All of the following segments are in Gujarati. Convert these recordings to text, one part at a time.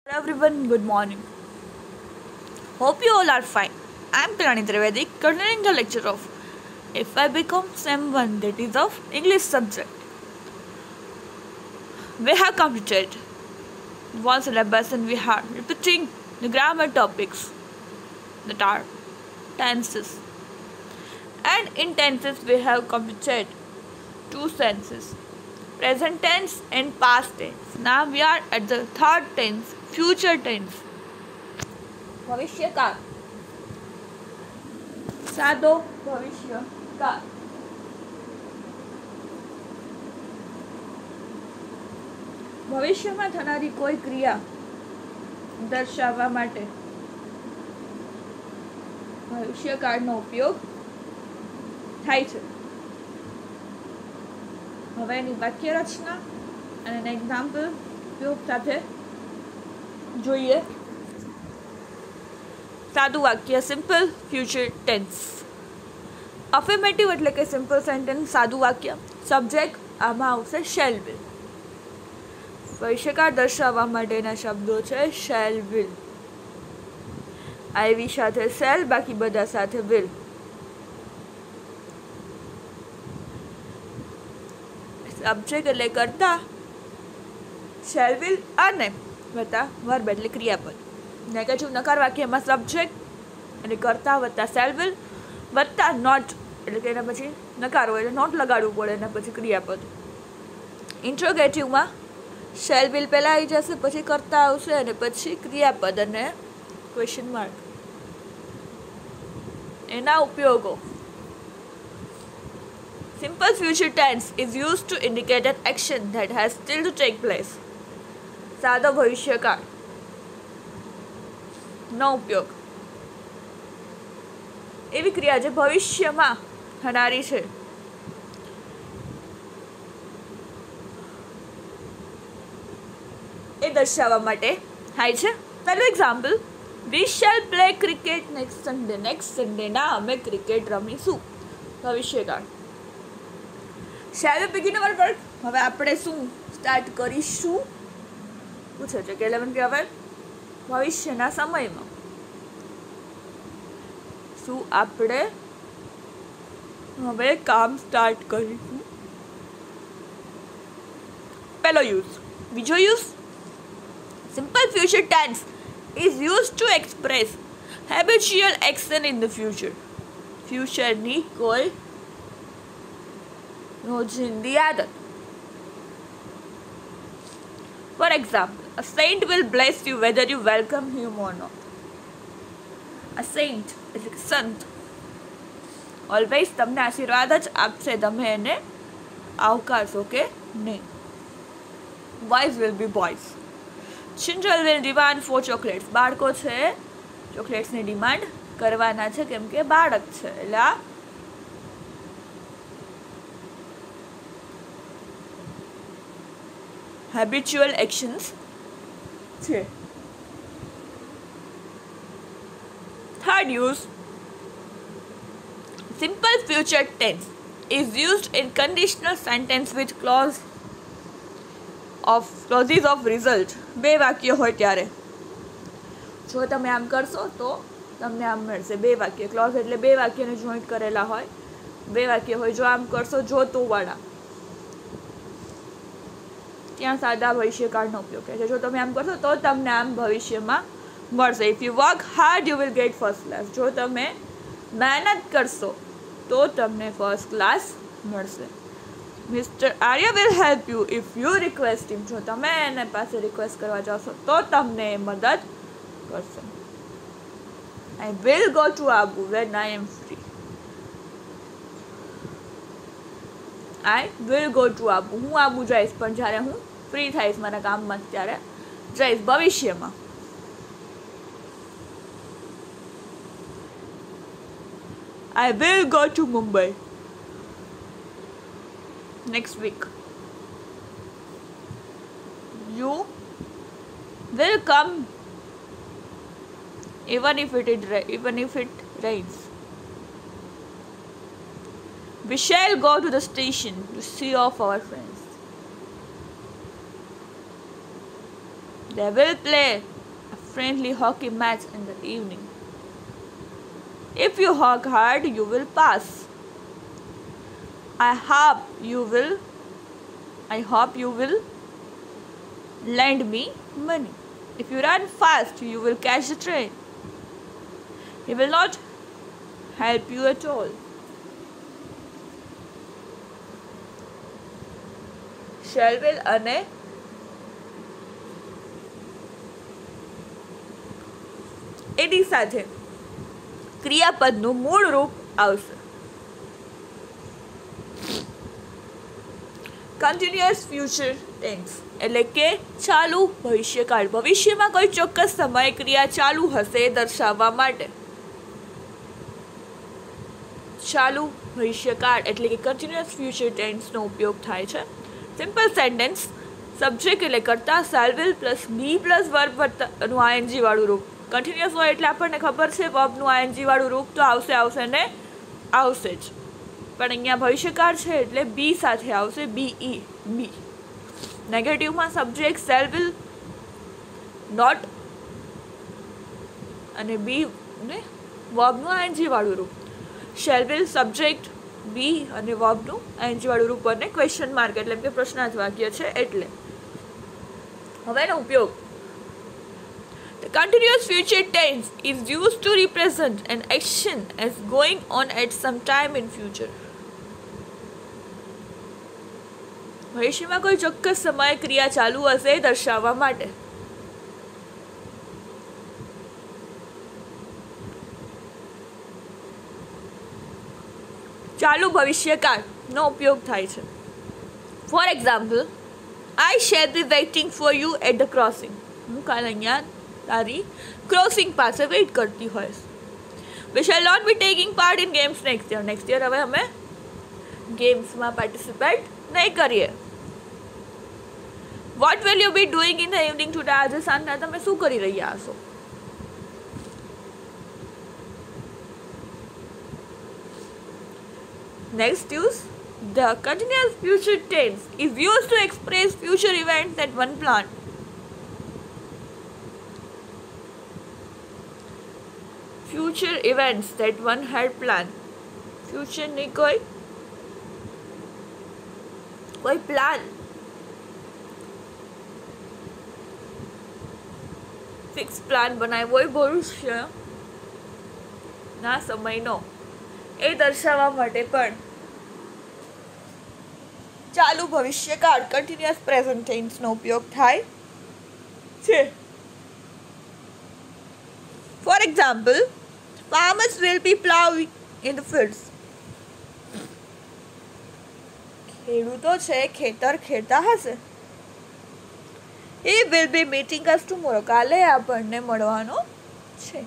Everyone, good morning. Hope you all are fine. I am Kalani Trivedi, continuing the lecture of If I Become Someone, that is of English subject. We have completed one syllabus and we are repeating the grammar topics that are tenses. And in tenses we have completed two senses, present tense and past tense. Now we are at the third tense, future tense. ભવિષ્યકાળ સાદો ભવિષ્યકાળ ભવિષ્યમાં થનારી કોઈ ક્રિયા દર્શાવવા માટે ભવિષ્યકાળનો ઉપયોગ થાય છે. હવે એની વાક્ય રચના અને એના એક્ઝામ્પલ ઉપયોગ સાથે જોઈએ. સાદું વાક્ય સિમ્પલ ફ્યુચર ટેન્સ. અફર્મેટિવ એટલે કે સિમ્પલ સેન્ટેન્સ સાદું વાક્ય. સબ્જેક્ટ આમાં આવશે શેલ વિલ. ભવિષ્યકાળ દર્શાવવા માટેના શબ્દો છે શેલ વિલ. આઈવી સાથે સેલ, બાકી બધા સાથે વિલ. સબ્જેક્ટ એટલે કર્તા, શેલ વિલ અને વત્તા વર્બ એટલે ક્રિયાપદ. નેગેટિવ નકાર વાક્યમાં સબ્જેક્ટ એટલે કર્તા વત્તા શેલ વિલ વત્તા નોટ એટલે કે એના પછી નકાર હોય એટલે નોટ લગાડવું પડે એના પછી ક્રિયાપદ. ઇન્ટ્રોગેટિવમાં શેલ વિલ પહેલાં આવી જશે, પછી કર્તા આવશે અને પછી ક્રિયાપદ અને ક્વેશ્ચન માર્ક. એના ઉપયોગો. Simple future tense is use to indicate an action that has still to take place. સાદો ભવિષ્યકાળ નો ઉપયોગ એવી ક્રિયા જે ભવિષ્યમાં થનારી છે એ દર્શાવવા માટે થાય છે. પહેલું example, we shall play cricket next Sunday. Next સન્ડેના અમે ક્રિકેટ રમીશું. ભવિષ્યકાળ. Shall begin our work. હવે આપણે શું સ્ટાર્ટ કરીશું પૂછે છે કે 11 કહેવાય ભવિષ્યના સમયમાં શું આપણે હવે કામ સ્ટાર્ટ કરીશું. પહેલો યુઝ. બીજો use, simple future tense is use to express habitual action in the future. ફ્યુચરની કોઈ રોજિંદી આદત. For example, a saint will bless you whether you welcome him or not. A saint એટલે કે સંત ઓલવેઝ તમને આશીર્વાદ જ આપશે, તમે એને આવકારશો કે નહીં. Boys will be boys. Children will demand for chocolates. બાળકો છે ચોકલેટ્સની ડિમાન્ડ કરવાના છે કેમ કે બાળક છે. એટલે આ હેબિચ્યુઅલ એક્શન્સ છે. Third use, simple future tense is used in conditional sentence with clauses of result. બે વાક્ય હોય ત્યારે જો તમે આમ કરશો તો તમને આમ મળશે. બે વાક્ય ક્લોઝ એટલે બે વાક્યને જોઈન્ટ કરેલા હોય. બે વાક્ય હોય જો આમ કરશો જો તો વાળા, ત્યાં સાદા ભવિષ્યકાળનો ઉપયોગ થાય છે. જો તમે આમ કરશો તો તમને આમ ભવિષ્યમાં મળશે. If you work hard you will get first class. જો તમે મહેનત કરશો તો તમને ફર્સ્ટ ક્લાસ મળશે. Mister Arya will help you if you request him. જો તમે એને પાસે રિક્વેસ્ટ કરવા જાશો તો તમને એ મદદ કરશે. I will go to Abu when I am free. I will go to Abu. હું આબુ જઈશ પણ જ્યારે હું ફ્રી થઈશ મારા કામમાં ત્યારે જઈશ. ભવિષ્યમાં. I will go to Mumbai next week. You will come even if it rains. We shall go to the station to see off our friends. They will play friendly hockey match in the evening. If you work hard, you will pass. I hope you will lend me money. If you run fast, you will catch the train. He will not help you at all. Shall will અને એની સાથે ક્રિયાપદનું મૂળ રૂપ આવશે. કન્ટિન્યુઅસ ફ્યુચર ટેન્સ એટલે કે ચાલુ ભવિષ્યકાળ. ભવિષ્યમાં કોઈ ચોક્કસ સમયે ક્રિયા ચાલુ હશે દર્શાવવા માટે ચાલુ ભવિષ્યકાળ એટલે કે કન્ટિન્યુઅસ ફ્યુચર ટેન્સનો ઉપયોગ થાય છે. સિમ્પલ સેન્ટેન્સ સબ્જેક્ટ એટલે કરતા shall will plus be plus વર્બનું આઈએનજી વાળું રૂપ. કન્ટિન્યુઅસ હોય એટલે આપણને ખબર છે વર્બનું આઈએનજી વાળું રૂપ તો આવશે ને આવશે જ, પણ અહીંયા ભવિષ્યકાળ છે એટલે બી સાથે આવશે બીઈ બી. નેગેટિવમાં સબ્જેક્ટ શેલ વિલ નોટ અને બી ને વર્બનું આઈએનજી વાળું રૂપ. શેલ વિલ સબ્જેક્ટ બી અને વર્બનું આઈએનજી વાળું રૂપ અને ક્વેશ્ચન માર્ક એટલે કે પ્રશ્નાર્થ વાક્ય છે એટલે. હવેનો ઉપયોગ. The continuous future tense is used to represent an action as going on at some time in future. ભવિષ્યમાં કોઈ ચોક્કસ સમયે ક્રિયા ચાલુ હશે દર્શાવવા માટે. ચાલુ ભવિષ્યકાળનો ઉપયોગ થાય છે. For example, I shall be waiting for you at the crossing. હું કાલે અહીંયા તારી ક્રોસિંગ પાસે વેઇટ કરતી હોઈશ. We shall not be taking part in games next year. Next year હવે અમે ગેમ્સમાં પાર્ટિસિપેટ નહીં કરીએ. What will you be doing in the evening today? આજે સાંજના તમે શું કરી રહ્યા હશો? Next use. The continuous future tense is used to express future events that one planned. Future events that one had planned. Future ની કોઈ પ્લાન ફિક્સ પ્લાન બનાવ્યો હોય ભવિષ્યના સમયનો એ દર્શાવવા માટે પણ ચાલુ ભવિષ્યકાળ કન્ટિન્યુઅસ પ્રેઝન્ટ ટેન્સનો ઉપયોગ થાય છે. For example, farmers will be plowing in the fields. ખેડૂતો છે ખેતર ખેડતા હશે. He will be meeting us tomorrow. કાલે આપણને મળવાનો છે.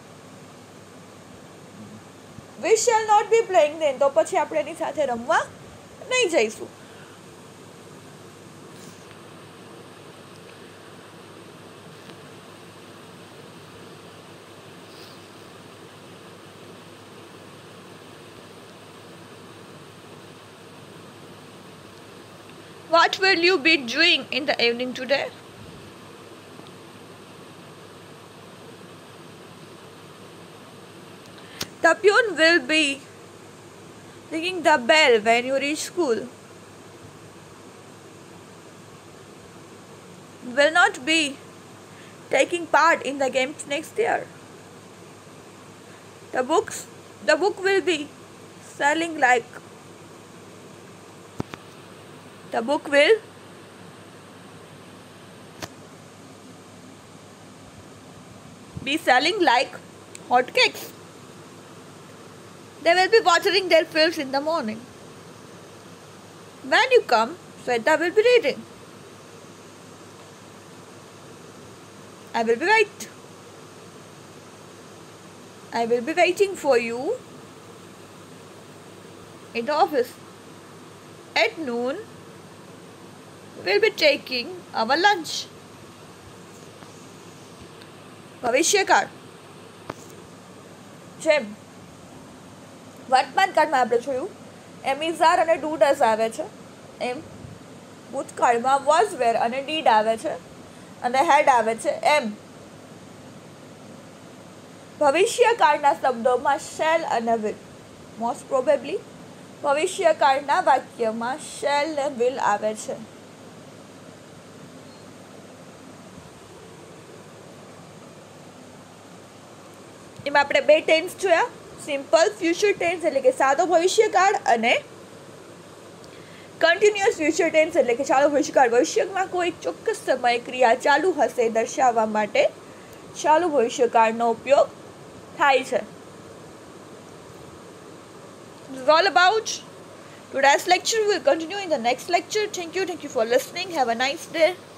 We shall not be playing then. તો પછી આપણે એની સાથે રમવા નહીં જઈશું. What will you be doing in the evening today? The peon will be ringing the bell when you reach school. Will not be taking part in the games next year. The book will be selling like The book will be selling like hotcakes. They will be watering their fields in the morning. When you come, Sweta will be reading. I will be waiting for you in the office. At noon, we'll be taking our lunch. ભવિષ્યકાળ જેમ વર્તમાનકાળમાં આપણે જોયું એમ ઇઝ આર અને ડુ ડઝ આવે છે, એમ ભૂતકાળમાં વોઝ વેર અને ડીડ આવે છે અને હેડ આવે છે એમ ભવિષ્યકાળના શબ્દોમાં શેલ અને વિલ, મોસ્ટ પ્રોબેબલી ભવિષ્યકાળના વાક્યમાં શેલ ને વિલ આવે છે. એમાં આપણે બે ટેન્સ જોયા, સિમ્પલ ફ્યુચર ટેન્સ એટલે કે સાદો ભવિષ્યકાળ અને કન્ટિન્યુઅસ ફ્યુચર ટેન્સ એટલે કે ચાલુ ભવિષ્યકાળ. ભવિષ્યમાં કોઈ ચોક્કસ સમયે ક્રિયા ચાલુ હશે દર્શાવવા માટે ચાલુ ભવિષ્યકાળનો ઉપયોગ થાય છે. This is all about today's lecture. We will continue in the next lecture. Thank you for listening. Have a nice day.